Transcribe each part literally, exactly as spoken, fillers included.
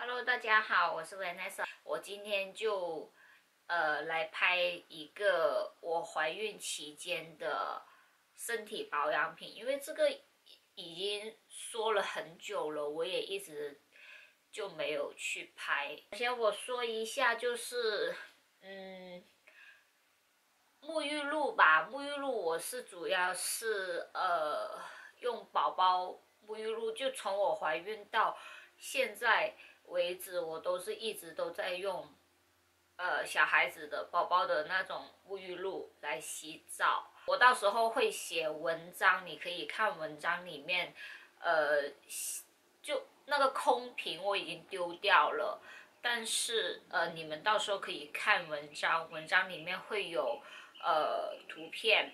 Hello， 大家好，我是 Vanessa。我今天就呃来拍一个我怀孕期间的身体保养品，因为这个已经说了很久了，我也一直就没有去拍。首先我说一下，就是嗯，沐浴露吧，沐浴露我是主要是呃用宝宝沐浴露，就从我怀孕到现在为止，我都是一直都在用呃小孩子的宝宝的那种沐浴露来洗澡。我到时候会写文章，你可以看文章里面，呃，就那个空瓶我已经丢掉了，但是呃你们到时候可以看文章，文章里面会有呃图片。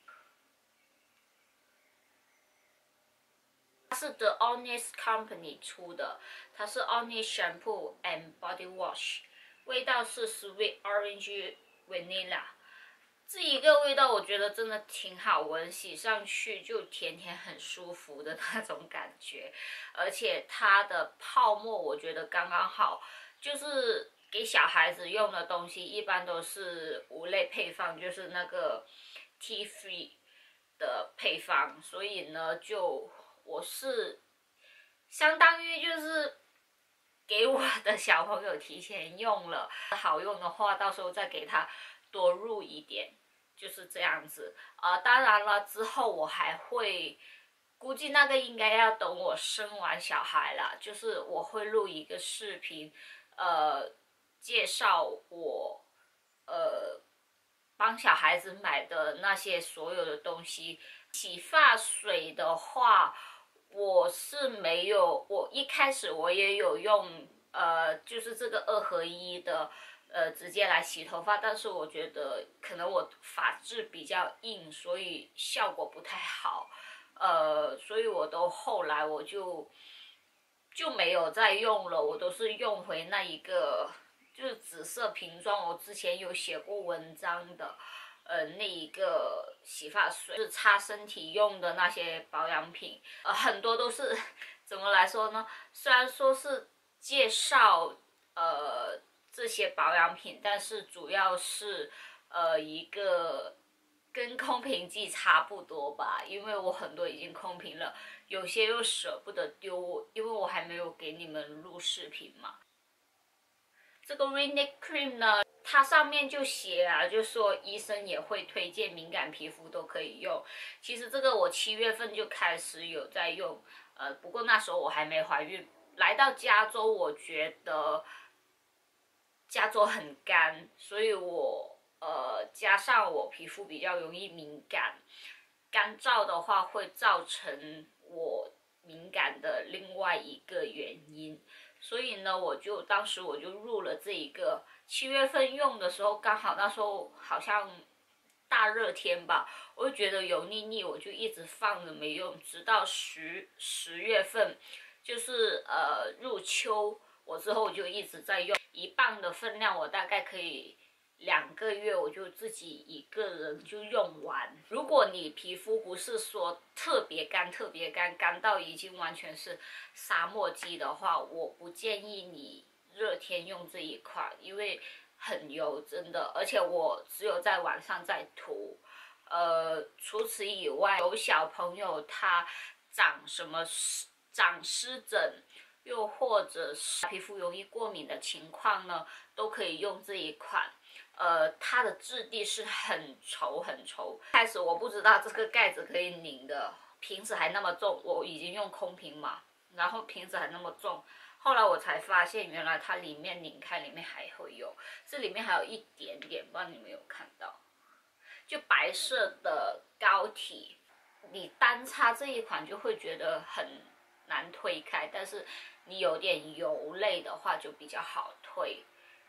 它是 The Honest Company 出的，它是 Honest Shampoo and Body Wash， 味道是 Sweet Orange Vanilla。这一个味道我觉得真的挺好闻，洗上去就甜甜很舒服的那种感觉，而且它的泡沫我觉得刚刚好，就是给小孩子用的东西一般都是无类配方，就是那个 Tea Free 的配方，所以呢就我是相当于就是给我的小朋友提前用了，好用的话到时候再给他多入一点，就是这样子。呃，当然了，之后我还会，估计那个应该要等我生完小孩了，就是我会录一个视频，呃，介绍我，呃，帮小孩子买的那些所有的东西。洗发水的话，我是没有，我一开始我也有用，呃，就是这个二合一的。呃，直接来洗头发，但是我觉得可能我发质比较硬，所以效果不太好，呃，所以我都后来我就就没有再用了，我都是用回那一个就是紫色瓶装，我之前有写过文章的，呃，那一个洗发水是擦身体用的那些保养品，呃，很多都是怎么来说呢？虽然说是介绍，呃。这些保养品，但是主要是呃一个跟空瓶剂差不多吧，因为我很多已经空瓶了，有些又舍不得丢，因为我还没有给你们录视频嘛。这个 Renick Cream 呢，它上面就写啊，就说医生也会推荐敏感皮肤都可以用。其实这个我七月份就开始有在用，呃，不过那时候我还没怀孕。来到加州，我觉得。加州很干，所以我呃加上我皮肤比较容易敏感，干燥的话会造成我敏感的另外一个原因，所以呢，我就当时我就入了这一个，七月份用的时候刚好那时候好像大热天吧，我就觉得油腻腻，我就一直放着没用，直到十十月份，就是呃入秋。我之后就一直在用一磅的分量，我大概可以两个月，我就自己一个人就用完。如果你皮肤不是说特别干、特别干，干到已经完全是沙漠肌的话，我不建议你热天用这一块，因为很油，真的。而且我只有在晚上在涂。呃，除此以外，有小朋友他长什么长湿疹。又或者是皮肤容易过敏的情况呢，都可以用这一款。呃，它的质地是很稠很稠。开始我不知道这个盖子可以拧的，瓶子还那么重，我已经用空瓶嘛，然后瓶子还那么重。后来我才发现，原来它里面拧开，里面还会有，这里面还有一点点，不知道你们有看到，就白色的膏体。你单擦这一款就会觉得很难推开，但是你有点油类的话就比较好推。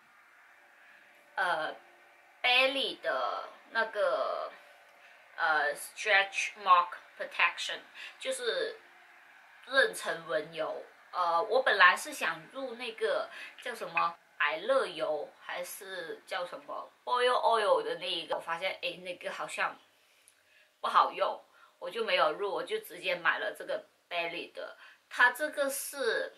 呃 ，Belly 的那个呃 Stretch Mark Protection 就是妊娠纹油。呃，我本来是想入那个叫什么百乐油，还是叫什么 Oil Oil 的那一个，我发现哎那个好像不好用，我就没有入，我就直接买了这个 Belly 的。它这个是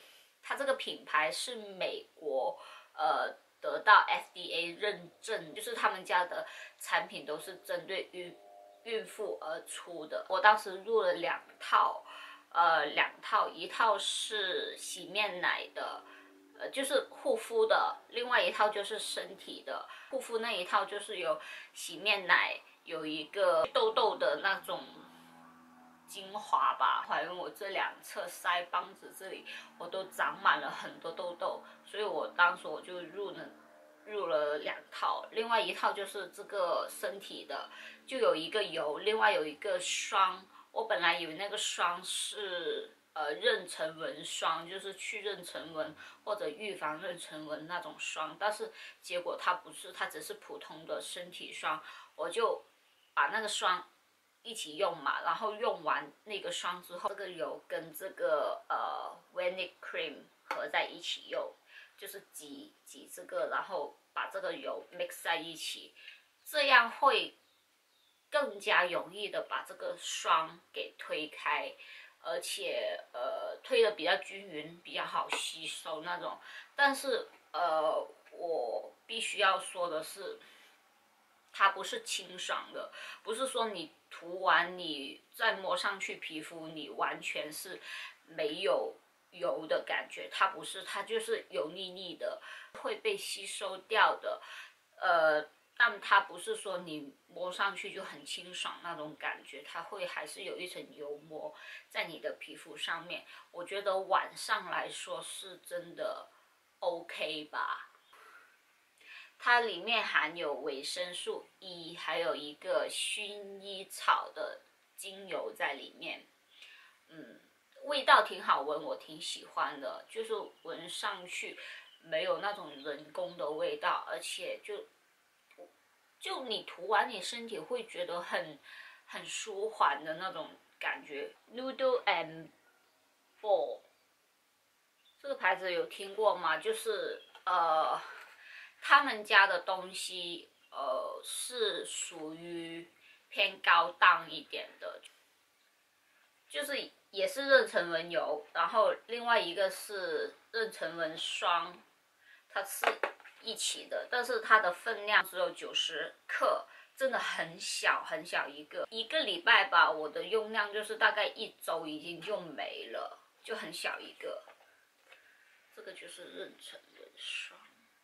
它这个品牌是美国呃得到 F D A 认证，就是他们家的产品都是针对孕孕妇而出的。我当时入了两套，呃，两套，一套是洗面奶的。呃，就是护肤的，另外一套就是身体的。护肤那一套就是有洗面奶，有一个痘痘的那种精华吧，因为我这两侧腮帮子这里我都长满了很多痘痘，所以我当时我就入了入了两套，另外一套就是这个身体的，就有一个油，另外有一个霜。我本来以为那个霜是呃妊娠纹霜，就是去妊娠纹或者预防妊娠纹那种霜，但是结果它不是，它只是普通的身体霜。我就把那个霜一起用嘛，然后用完那个霜之后，这个油跟这个呃 Vanilla Cream 合在一起用，就是挤挤这个，然后把这个油 mix 在一起，这样会更加容易的把这个霜给推开，而且呃推的比较均匀，比较好吸收那种。但是呃我必须要说的是，它不是清爽的，不是说你涂完你再摸上去皮肤你完全是没有油的感觉，它不是，它就是油腻腻的，会被吸收掉的。呃，但它不是说你摸上去就很清爽那种感觉，它会还是有一层油膜在你的皮肤上面。我觉得晚上来说是真的 OK 吧。它里面含有维生素 E， 还有一个薰衣草的精油在里面，嗯，味道挺好闻，我挺喜欢的，就是闻上去没有那种人工的味道，而且就就你涂完你身体会觉得很很舒缓的那种感觉。Noodle and Ball 这个牌子有听过吗？就是呃。他们家的东西，呃，是属于偏高档一点的，就是也是妊娠纹油，然后另外一个是妊娠纹霜，它是一起的，但是它的分量只有九十克，真的很小很小一个，一个礼拜吧，我的用量就是大概一周已经用没了，就很小一个。这个就是妊娠纹霜。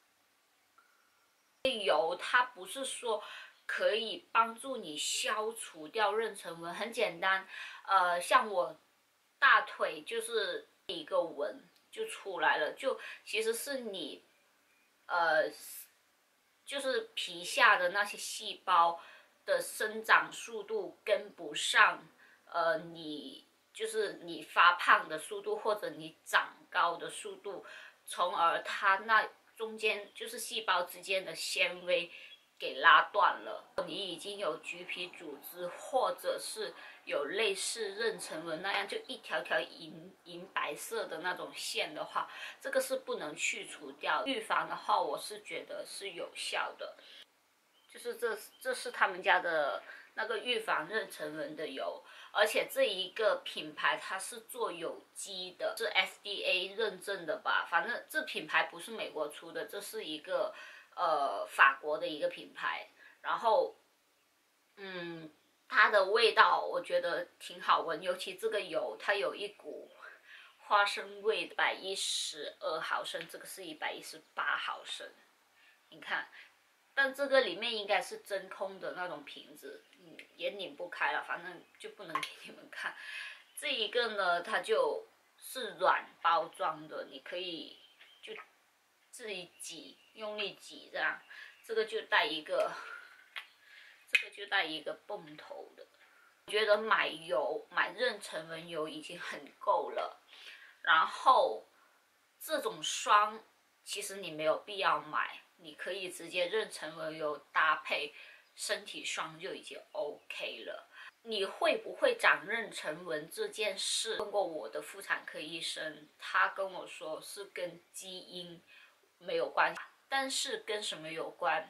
油它不是说可以帮助你消除掉妊娠纹，很简单，呃，像我大腿就是一个纹就出来了，就其实是你，呃，就是皮下的那些细胞的生长速度跟不上，呃，你就是你发胖的速度或者你长高的速度，从而它那。中间就是细胞之间的纤维给拉断了，你已经有橘皮组织，或者是有类似妊娠纹那样就一条条银银白色的那种线的话，这个是不能去除掉。预防的话，我是觉得是有效的，就是这这是他们家的那个预防妊娠纹的油。而且这一个品牌它是做有机的，是 F D A 认证的吧？反正这品牌不是美国出的，这是一个呃法国的一个品牌。然后，嗯，它的味道我觉得挺好闻，尤其这个油它有一股花生味，一百一十二毫升，这个是一百一十八毫升，你看。但这个里面应该是真空的那种瓶子，嗯，也拧不开了，反正就不能给你们看。这一个呢，它就是软包装的，你可以就自己挤，用力挤这样。这个就带一个，这个就带一个泵头的。我觉得买油买妊娠纹油已经很够了，然后这种霜其实你没有必要买。你可以直接妊娠纹油搭配身体霜就已经 OK 了。你会不会长妊娠纹这件事，问过我的妇产科医生，他跟我说是跟基因没有关系，但是跟什么有关？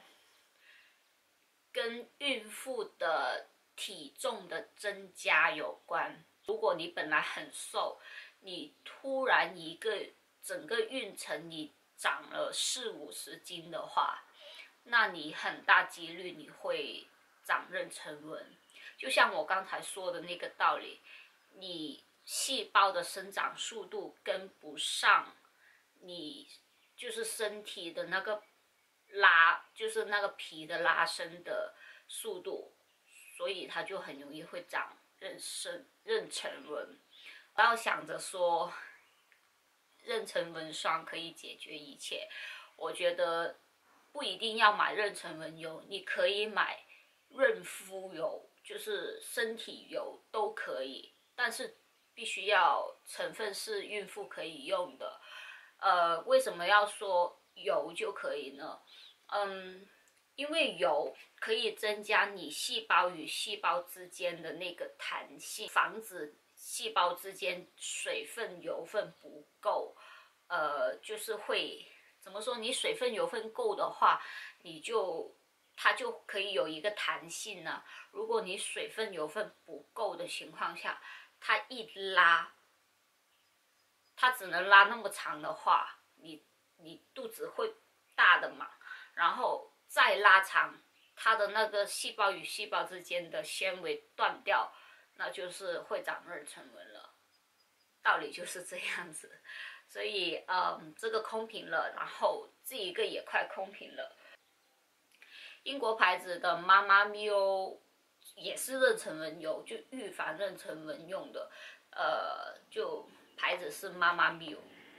跟孕妇的体重的增加有关。如果你本来很瘦，你突然一个整个孕程你长了四五十斤的话，那你很大几率你会长妊娠纹。就像我刚才说的那个道理，你细胞的生长速度跟不上你就是身体的那个拉，就是那个皮的拉伸的速度，所以它就很容易会长妊娠妊娠纹。不要想着说妊娠纹霜可以解决一切，我觉得不一定要买妊娠纹油，你可以买润肤油，就是身体油都可以，但是必须要成分是孕妇可以用的。呃，为什么要说油就可以呢？嗯，因为油可以增加你细胞与细胞之间的那个弹性，防止细胞之间水分油分不够。呃，就是会怎么说？你水分油分够的话，你就它就可以有一个弹性呢。如果你水分油分不够的情况下，它一拉，它只能拉那么长的话，你你肚子会大的嘛，然后再拉长，它的那个细胞与细胞之间的纤维断掉，那就是会长妊娠纹了。道理就是这样子。所以，嗯，这个空瓶了，然后这一个也快空瓶了。英国牌子的妈妈咪欧也是妊娠纹油，就预防妊娠纹用的，呃，就牌子是妈妈咪欧。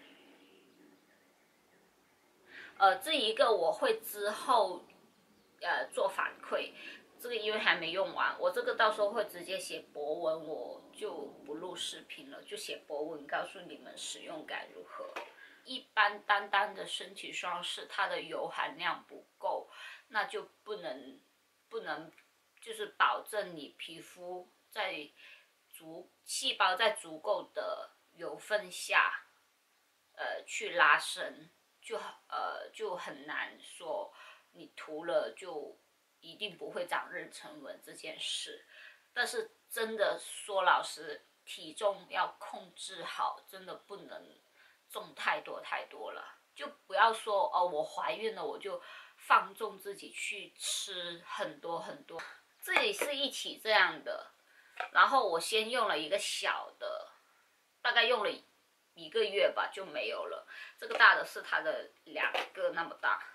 呃，这一个我会之后呃做反馈。这个因为还没用完，我这个到时候会直接写博文，我就不录视频了，就写博文告诉你们使用感如何。一般单单的身体霜是它的油含量不够，那就不能不能就是保证你皮肤在足细胞在足够的油分下，呃去拉伸，就呃就很难说你涂了就一定不会长妊娠纹这件事。但是真的说老实，体重要控制好，真的不能重太多太多了。就不要说哦，我怀孕了我就放纵自己去吃很多很多。这里是一起这样的，然后我先用了一个小的，大概用了一个月吧就没有了。这个大的是它的两个那么大。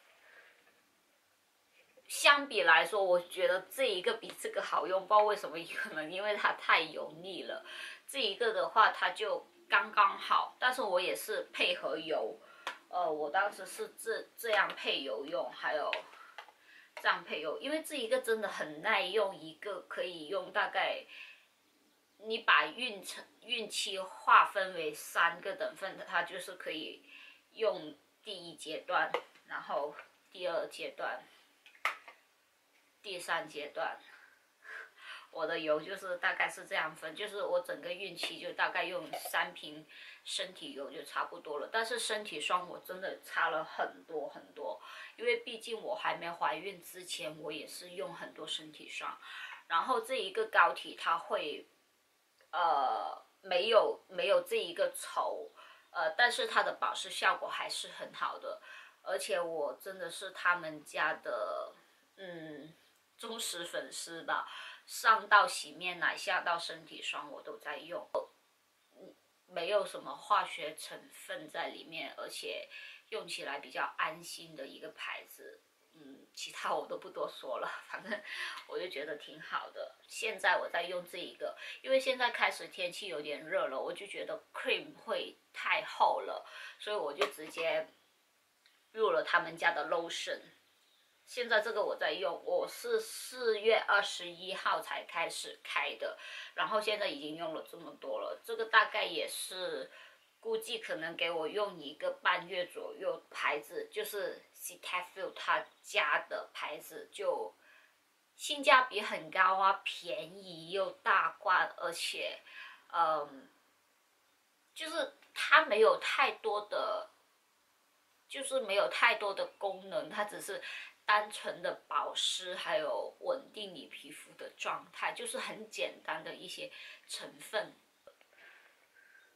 相比来说，我觉得这一个比这个好用，不知道为什么，可能因为它太油腻了。这一个的话，它就刚刚好，但是我也是配合油，呃，我当时是这这样配油用，还有这样配油，因为这一个真的很耐用，一个可以用大概，你把孕程孕期划分为三个等份的，它就是可以用第一阶段，然后第二阶段。第三阶段，我的油就是大概是这样分，就是我整个孕期就大概用三瓶身体油就差不多了。但是身体霜我真的擦了很多很多，因为毕竟我还没怀孕之前，我也是用很多身体霜。然后这一个膏体它会，呃，没有没有这一个稠，呃，但是它的保湿效果还是很好的。而且我真的是他们家的，嗯。忠实粉丝吧，上到洗面奶，下到身体霜我都在用，没有什么化学成分在里面，而且用起来比较安心的一个牌子。嗯，其他我都不多说了，反正我就觉得挺好的。现在我在用这一个，因为现在开始天气有点热了，我就觉得 cream 会太厚了，所以我就直接入了他们家的 lotion。现在这个我在用，我是四月二十一号才开始开的，然后现在已经用了这么多了。这个大概也是估计可能给我用一个半月左右，牌子就是 Cetaphil 他家的牌子，就性价比很高啊，便宜又大罐，而且嗯，就是它没有太多的，就是没有太多的功能，它只是单纯的保湿，还有稳定你皮肤的状态，就是很简单的一些成分。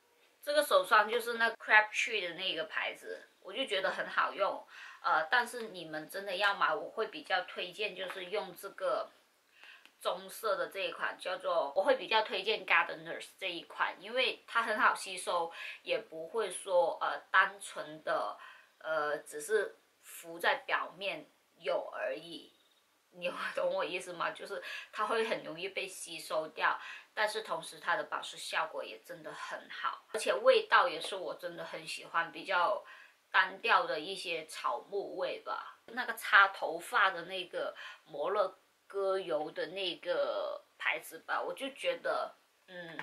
这个手霜就是那 Crabtree 的那个牌子，我就觉得很好用。呃，但是你们真的要买，我会比较推荐就是用这个棕色的这一款，叫做我会比较推荐 Gardeners 这一款，因为它很好吸收，也不会说呃单纯的呃只是浮在表面有而已。你懂我意思吗？就是它会很容易被吸收掉，但是同时它的保湿效果也真的很好，而且味道也是我真的很喜欢，比较单调的一些草木味吧。那个擦头发的那个摩洛哥油的那个牌子吧，我就觉得，嗯，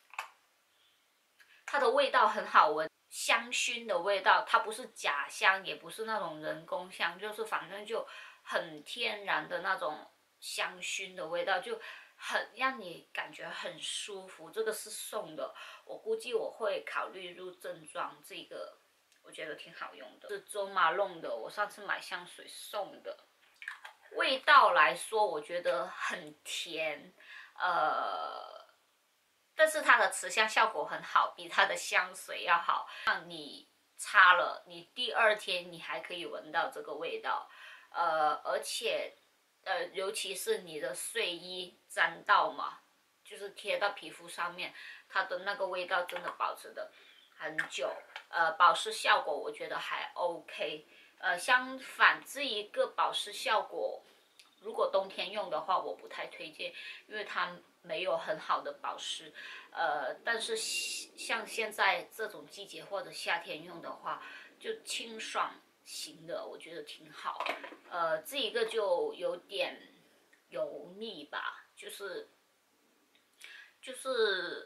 它的味道很好闻。香薰的味道，它不是假香，也不是那种人工香，就是反正就很天然的那种香薰的味道，就很让你感觉很舒服。这个是送的，我估计我会考虑入正装，这个我觉得挺好用的，是Jo Malone的，我上次买香水送的。味道来说，我觉得很甜，呃。但是它的持香效果很好，比它的香水要好。让你擦了，你第二天你还可以闻到这个味道，呃，而且，呃，尤其是你的睡衣沾到嘛，就是贴到皮肤上面，它的那个味道真的保持的很久。呃，保湿效果我觉得还 OK。呃，相反，这一个保湿效果，如果冬天用的话，我不太推荐，因为它没有很好的保湿。呃，但是像现在这种季节或者夏天用的话，就清爽型的，我觉得挺好。呃，这一个就有点油腻吧，就是就是，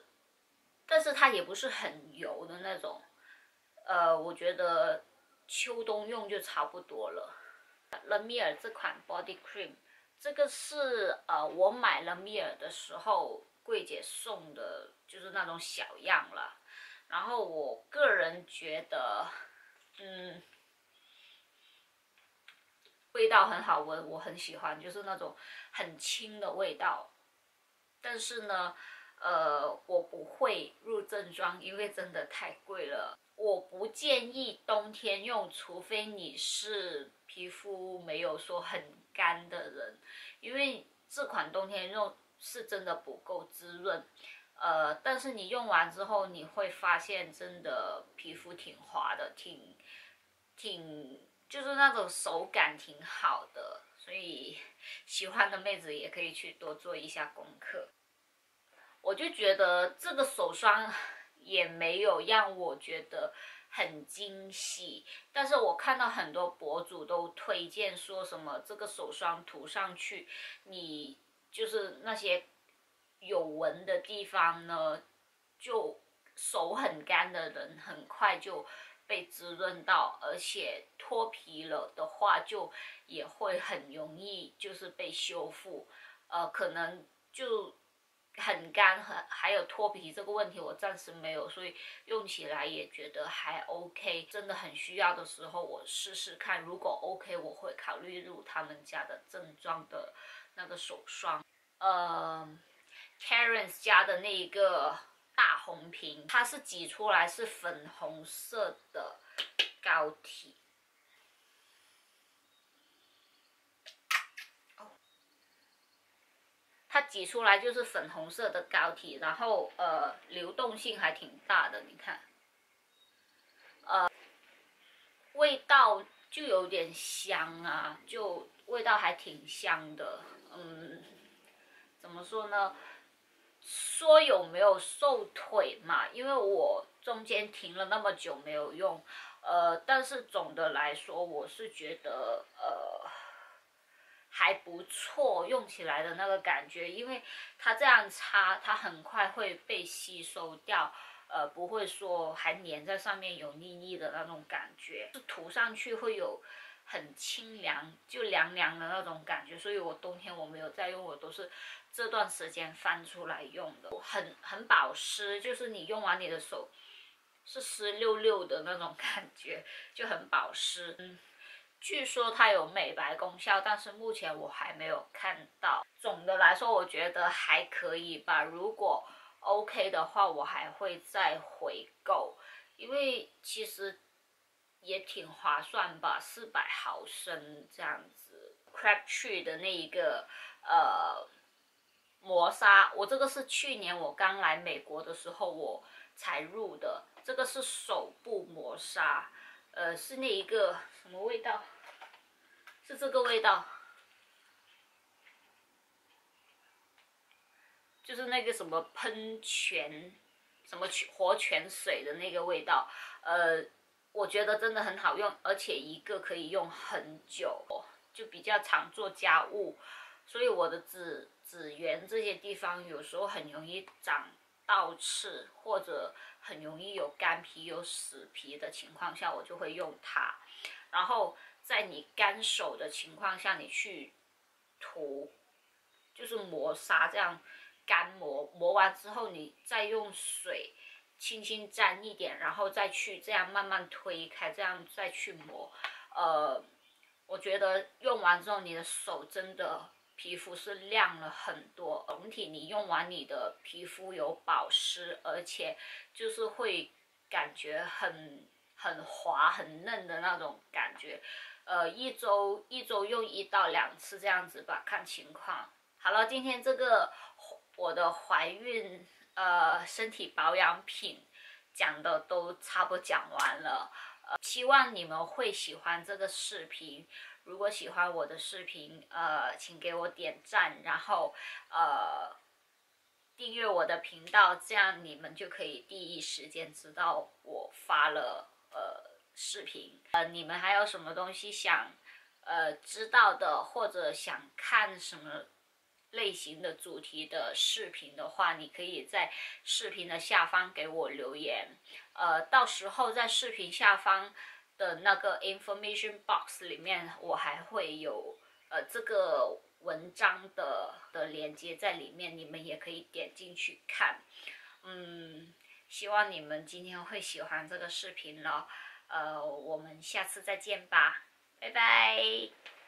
但是它也不是很油的那种。呃，我觉得秋冬用就差不多了。La Mer 这款 Body Cream， 这个是呃我买 La Mer 的时候柜姐送的，就是那种小样了。然后我个人觉得，嗯，味道很好闻，我很喜欢，就是那种很轻的味道。但是呢，呃，我不会入正装，因为真的太贵了。我不建议冬天用，除非你是皮肤没有说很干的人，因为这款冬天用是真的不够滋润。呃，但是你用完之后，你会发现真的皮肤挺滑的，挺挺就是那种手感挺好的，所以喜欢的妹子也可以去多做一下功课。我就觉得这个手霜也没有让我觉得很惊喜，但是我看到很多博主都推荐说什么这个手霜涂上去，你就是那些有纹的地方呢，就手很干的人很快就被滋润到，而且脱皮了的话就也会很容易就是被修复，呃，可能就很干，很还有脱皮这个问题我暂时没有，所以用起来也觉得还 OK。真的很需要的时候我试试看，如果 OK 我会考虑入他们家的正装的那个手霜。呃 Karen's 家的那个大红瓶，它是挤出来是粉红色的膏体。它挤出来就是粉红色的膏体，然后呃流动性还挺大的，你看，呃味道就有点香啊，就味道还挺香的，嗯，怎么说呢？说有没有瘦腿嘛？因为我中间停了那么久没有用，呃，但是总的来说我是觉得呃。还不错，用起来的那个感觉，因为它这样擦，它很快会被吸收掉，呃，不会说还粘在上面有腻腻的那种感觉，是涂上去会有很清凉，就凉凉的那种感觉，所以我冬天我没有在用，我都是这段时间翻出来用的，很很保湿，就是你用完你的手是湿溜溜的那种感觉，就很保湿，嗯。据说它有美白功效，但是目前我还没有看到。总的来说，我觉得还可以吧。如果 OK 的话，我还会再回购。 因为其实也挺划算吧，四百毫升这样子。Crabtree 的那一个呃磨砂，我这个是去年我刚来美国的时候我才入的，这个是手部磨砂，呃，是那一个什么味道？是这个味道。就是那个什么喷泉，什么活泉水的那个味道，呃，我觉得真的很好用，而且一个可以用很久，就比较常做家务，所以我的指指缘这些地方有时候很容易长倒刺，或者很容易有干皮、有死皮的情况下，我就会用它。然后在你干手的情况下，你去涂，就是磨砂这样。干磨，磨完之后你再用水轻轻沾一点，然后再去这样慢慢推开，这样再去磨。呃，我觉得用完之后你的手真的皮肤是亮了很多，总体你用完你的皮肤有保湿，而且就是会感觉很很滑很嫩的那种感觉。呃，一周一周用一到两次这样子吧，看情况。好了，今天这个我的怀孕呃身体保养品讲的都差不多讲完了，呃，希望你们会喜欢这个视频。如果喜欢我的视频，呃，请给我点赞，然后呃订阅我的频道，这样你们就可以第一时间知道我发了呃视频。呃，你们还有什么东西想呃知道的，或者想看什么类型的主题的视频的话，你可以在视频的下方给我留言，呃，到时候在视频下方的那个 information box 里面，我还会有呃这个文章的的链接在里面，你们也可以点进去看。嗯，希望你们今天会喜欢这个视频了，呃，我们下次再见吧，拜拜。